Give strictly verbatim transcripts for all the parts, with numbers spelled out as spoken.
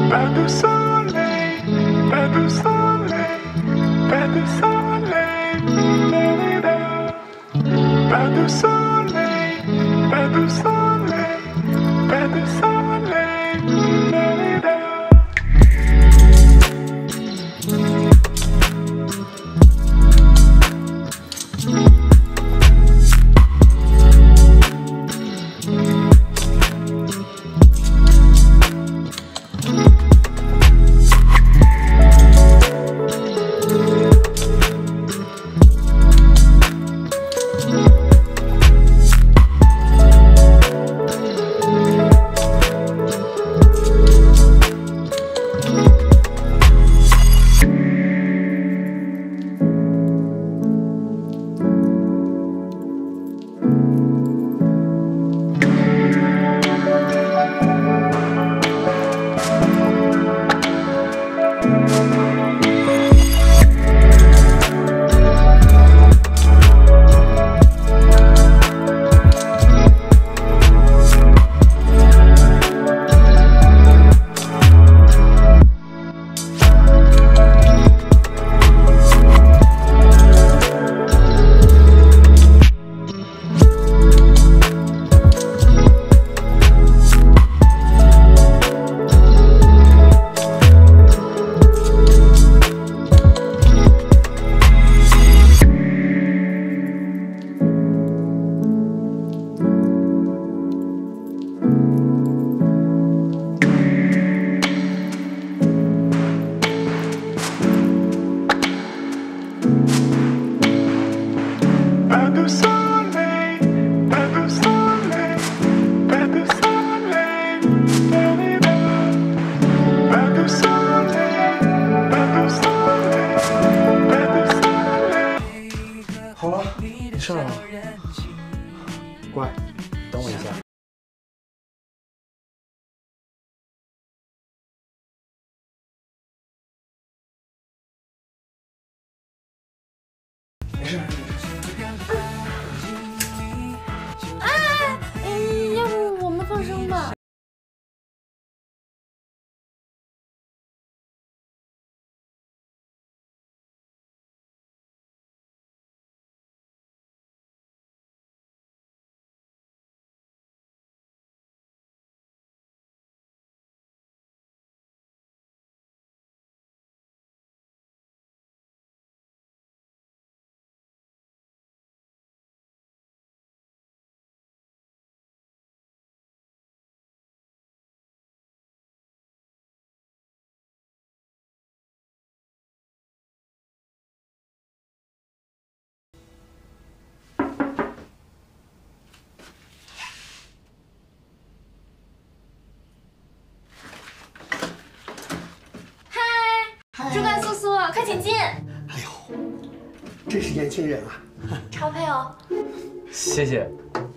Pas de soleil, pas de soleil, pas de soleil, pas de soleil, pas de soleil, pas de soleil. Pas de soleil, pas de soleil, pas de soleil, pas de soleil, pas de soleil, pas de soleil。 好了，你上来了。乖，等我一下。没事没事没事。 嗯，要不我们放生吧？主管叔叔，快请进。 哎呦，真是年轻人啊！ 超配哦。 谢谢。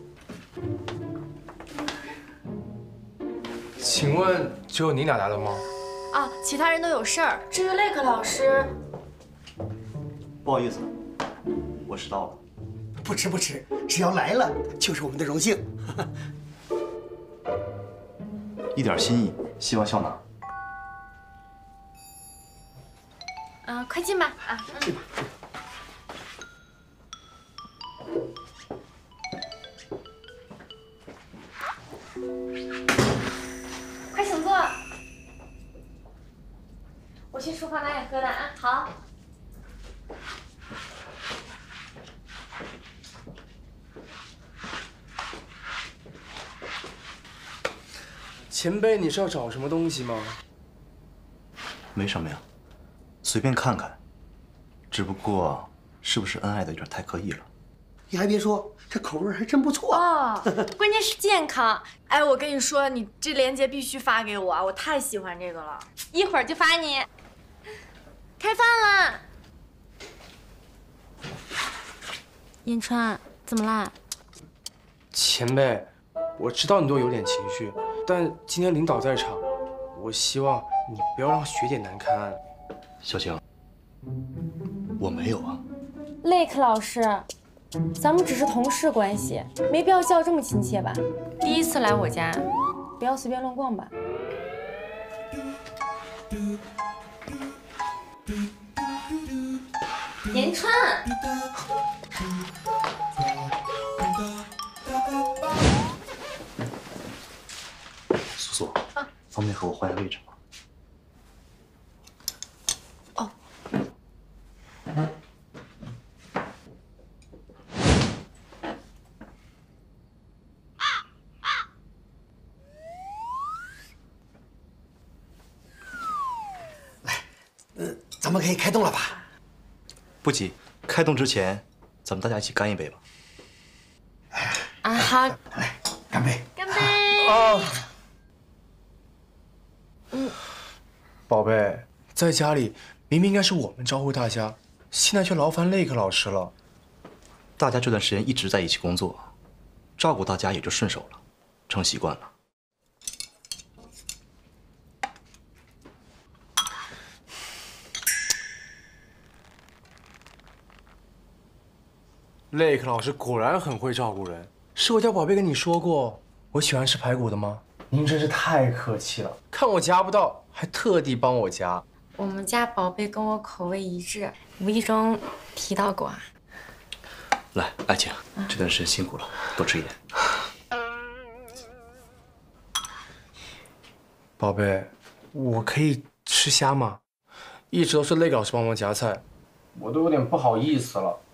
请问只有你俩来了吗？ 啊，其他人都有事儿。至于雷克老师， 不好意思，我迟到了。 不迟不迟，只要来了就是我们的荣幸。 一点心意，希望笑纳。 嗯，快进吧啊！ 进吧。 快请坐。我去厨房拿点喝的啊。好。 前辈，你是要找什么东西吗？ 没什么呀。 随便看看，只不过是不是恩爱的有点太刻意了？ 你还别说，这口味还真不错哦，关键是健康。哎，我跟你说，你这链接必须发给我啊！我太喜欢这个了，一会儿就发你。开饭啦！延川，怎么啦？ 前辈，我知道你都有点情绪，但今天领导在场，我希望你不要让学姐难堪。 小晴，我没有啊。 雷克老师，咱们只是同事关系，没必要叫这么亲切吧？第一次来我家，不要随便乱逛吧。 没穿。 苏苏，方便和我换下位置吗？ 哦。 咱们可以开动了吧？ 不急，开动之前，咱们大家一起干一杯吧。 啊好， 来，干杯！ 干杯！ 啊！嗯，宝贝，在家里明明应该是我们招呼大家，现在却劳烦雷克老师了。 大家这段时间一直在一起工作，照顾大家也就顺手了，成习惯了。 雷克老师果然很会照顾人。是我家宝贝跟你说过我喜欢吃排骨的吗？您真是太客气了，看我夹不到，还特地帮我夹。 我们家宝贝跟我口味一致，无意中提到过啊。 来，爱情，这段时间辛苦了，多吃一点。 宝贝，我可以吃虾吗？一直都是雷克老师帮忙夹菜，我都有点不好意思了。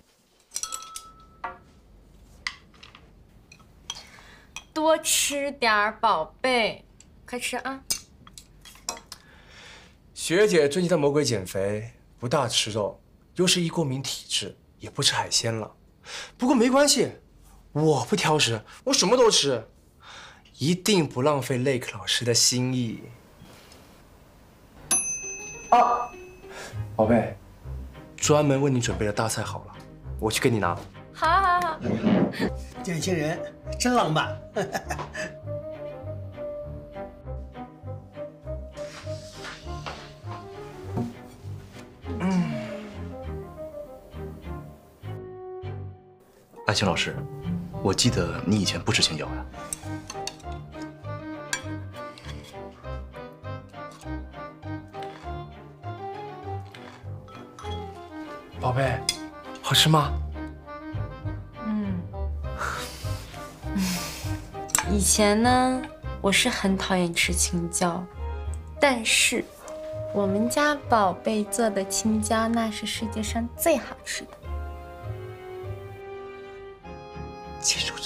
多吃点儿，宝贝，快吃啊！ 学姐最近在魔鬼减肥，不大吃肉，又是一过敏体质，也不吃海鲜了。不过没关系，我不挑食，我什么都吃，一定不浪费雷克老师的心意。啊，宝贝，专门为你准备的大菜好了，我去给你拿。 好，好，好。 见情人真浪漫。 爱情老师，我记得你以前不吃青椒呀。 宝贝，好吃吗？ 嗯，以前呢，我是很讨厌吃青椒，但是我们家宝贝做的青椒那是世界上最好吃的。 记住